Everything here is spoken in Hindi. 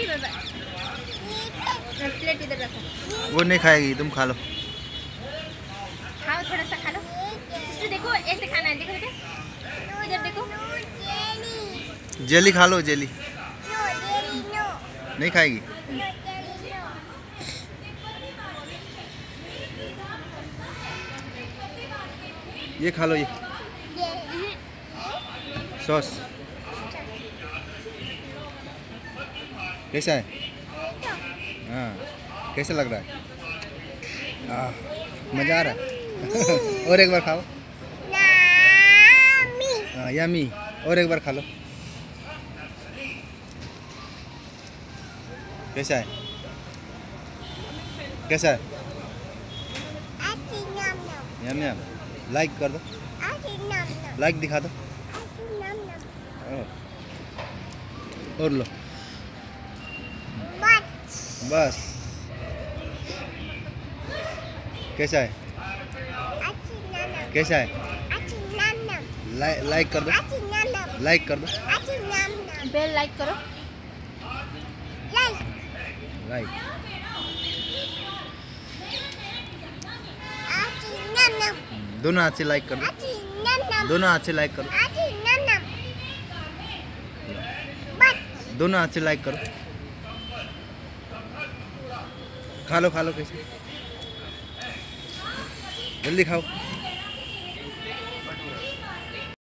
प्लेट इधर रखो। वो नहीं खाएगी, तुम खा लो। खाओ, थोड़ा सा खा लो। सिस्टर देखो, ऐसे खाना है, देखो बेटा, इधर देखो। जेली खा लो, जेली। नहीं खाएगी। ये खा लो, ये सॉस कैसा है? हाँ, कैसा लग रहा है? मज़ा आ रहा है। और एक बार खाओ। हाँ, यम्मी। और एक बार खा लो। कैसा है? कैसा है? यम यम। लाइक कर दो, लाइक दिखा दो। और लो, बस। कैसा है? कैसा है? लाइक कर दो, लाइक कर दो। बेल लाइक करो। लाइक। दोनों हाथ से लाइक कर दो, दोनों हाथ से लाइक करो, दोनों हाथ से लाइक करो। खा लो, खा लो। कैसे? जल्दी खाओ।